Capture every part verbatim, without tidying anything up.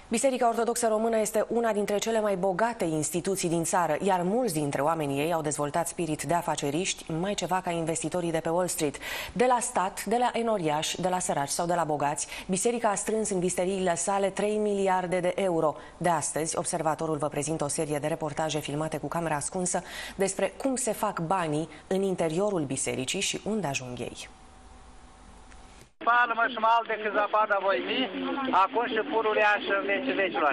Biserica Ortodoxă Română este una dintre cele mai bogate instituții din țară, iar mulți dintre oamenii ei au dezvoltat spirit de afaceriști, mai ceva ca investitorii de pe Wall Street. De la stat, de la enoriași, de la săraci sau de la bogați, biserica a strâns în biseriile sale trei miliarde de euro. De astăzi, Observatorul vă prezintă o serie de reportaje filmate cu camera ascunsă despre cum se fac banii în interiorul bisericii și unde ajung ei. Palmă și mal decât zapada voi mi, acum și pururea și în vecii vecilor.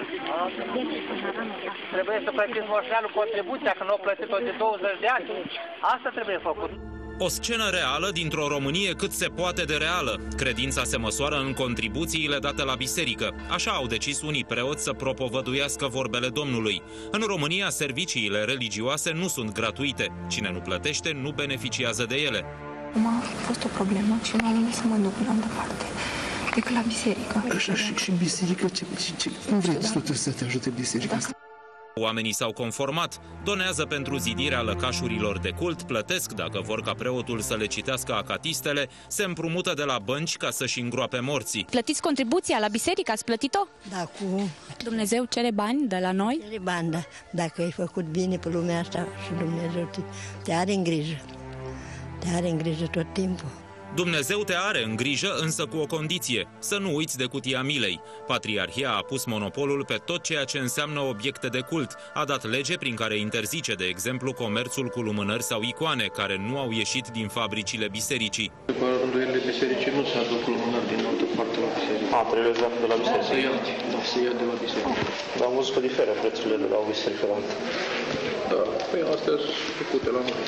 Trebuie să plătiți moșnealul contribuția, când o plătit-o de douăzeci de ani. Asta trebuie făcut. O scenă reală dintr-o Românie cât se poate de reală. Credința se măsoară în contribuțiile date la biserică. Așa au decis unii preoți să propovăduiască vorbele Domnului. În România, serviciile religioase nu sunt gratuite. Cine nu plătește, nu beneficiază de ele. Acum a fost o problemă și m-am gândit să mă duc în altă parte decât la biserică. Așa, și, și biserică, ce, ce, cum vrei da. să te ajute biserica asta? Oamenii s-au conformat, donează pentru zidirea lăcașurilor de cult, plătesc dacă vor ca preotul să le citească acatistele, se împrumută de la bănci ca să-și îngroape morții. Plătiți contribuția la biserică, ați plătit-o? Da, cu... Dumnezeu cere bani de la noi? Cere bani, da. Dacă ai făcut bine pe lumea asta și Dumnezeu te, te are în grijă. Te are în grijă tot timpul. Dumnezeu te are în grijă, însă cu o condiție, să nu uiți de cutia milei. Patriarhia a pus monopolul pe tot ceea ce înseamnă obiecte de cult. A dat lege prin care interzice, de exemplu, comerțul cu lumânări sau icoane, care nu au ieșit din fabricile bisericii. Cu rânduielile bisericii nu se aduc lumânări din altă parte la biserică. A, trebuie să de la biserică? Se ia, da, se ia de la biserică. Dar am văzut că diferă prețurile de la o biserică la altă. Da, păi astea sunt făcute la noi.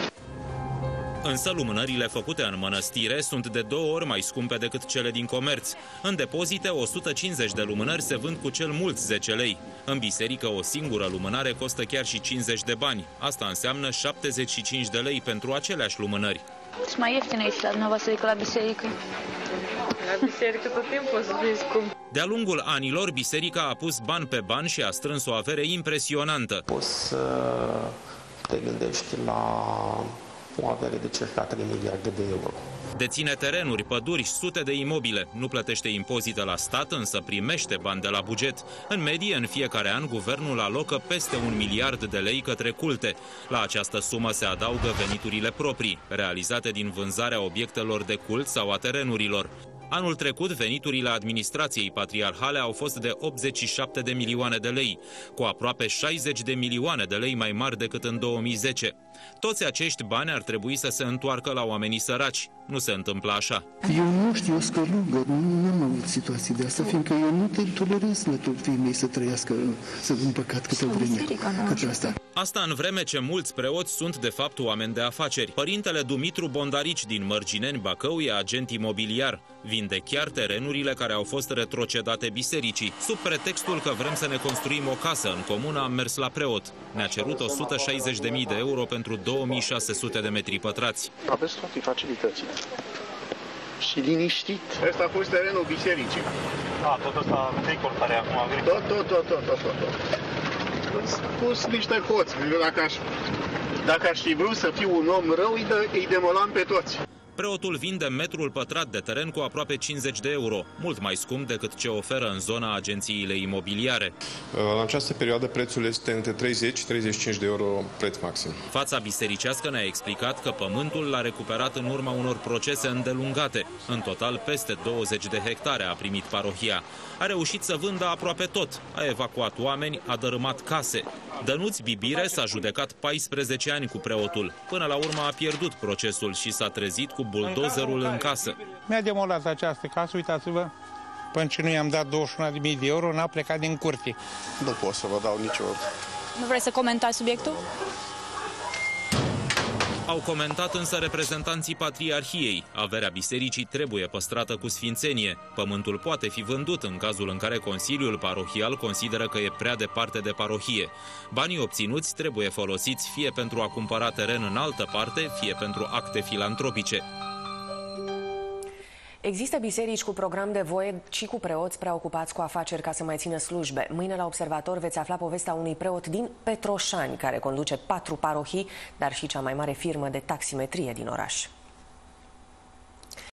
Însă lumânările făcute în mănăstire sunt de două ori mai scumpe decât cele din comerț. În depozite, o sută cincizeci de lumânări se vând cu cel mult zece lei. În biserică, o singură lumânare costă chiar și cincizeci de bani. Asta înseamnă șaptezeci și cinci de lei pentru aceleași lumânări. Și mai ieftin aici la dumneavoastră decât la biserică. La biserică tot timpul o să fie scump. De-a lungul anilor, biserica a pus bani pe bani și a strâns o avere impresionantă. Poți să te gândești la o avere de circa trei miliarde de euro. Deține terenuri, păduri, sute de imobile. Nu plătește impozite la stat, însă primește bani de la buget. În medie, în fiecare an, guvernul alocă peste un miliard de lei către culte. La această sumă se adaugă veniturile proprii, realizate din vânzarea obiectelor de cult sau a terenurilor. Anul trecut, veniturile administrației patriarhale au fost de optzeci și șapte de milioane de lei, cu aproape șaizeci de milioane de lei mai mari decât în două mii zece. Toți acești bani ar trebui să se întoarcă la oamenii săraci. Nu se întâmplă așa. Eu nu știu, o scălugă, nu am avut situații de asta, fiindcă eu nu te tolerez netul fiii mei să trăiască, să în păcat câtă vreme. Asta. Asta în vreme ce mulți preoți sunt de fapt oameni de afaceri. Părintele Dumitru Bondarici din Mărgineni, Bacău, e agent imobiliar. Vinde chiar terenurile care au fost retrocedate bisericii. Sub pretextul că vrem să ne construim o casă în comună, am mers la preot. Ne-a cerut o sută șaizeci de mii de euro pentru două mii șase sute de metri pătrați. Aveți toate facilitățile. Și liniștit. Ăsta a fost terenul bisericii. Da, tot ăsta tricor care acum agricol. Tot, tot, tot, tot, tot, tot. Îți pus niște hoți. Dacă aș, dacă aș fi vrut să fiu un om rău, îi, de, îi demolam pe toți. Preotul vinde metrul pătrat de teren cu aproape cincizeci de euro, mult mai scump decât ce oferă în zona agențiile imobiliare. În această perioadă prețul este între treizeci și treizeci și cinci de euro preț maxim. Fața bisericească ne-a explicat că pământul l-a recuperat în urma unor procese îndelungate. În total, peste douăzeci de hectare a primit parohia. A reușit să vândă aproape tot. A evacuat oameni, a dărâmat case. Dănuț Bibire s-a judecat paisprezece ani cu preotul. Până la urmă a pierdut procesul și s-a trezit cu buldozerul în casă. Mi-a demolat această casă, uitați-vă, până ce nu i-am dat douăzeci și unu de mii de euro, n-a plecat din curte. Nu pot să vă dau nicio... Nu vreți să comentați subiectul? Au comentat însă reprezentanții Patriarhiei. Averea bisericii trebuie păstrată cu sfințenie. Pământul poate fi vândut în cazul în care Consiliul Parohial consideră că e prea departe de parohie. Banii obținuți trebuie folosiți fie pentru a cumpăra teren în altă parte, fie pentru acte filantropice. Există biserici cu program de voie și cu preoți preocupați cu afaceri ca să mai țină slujbe. Mâine la Observator veți afla povestea unui preot din Petroșani care conduce patru parohii, dar și cea mai mare firmă de taximetrie din oraș.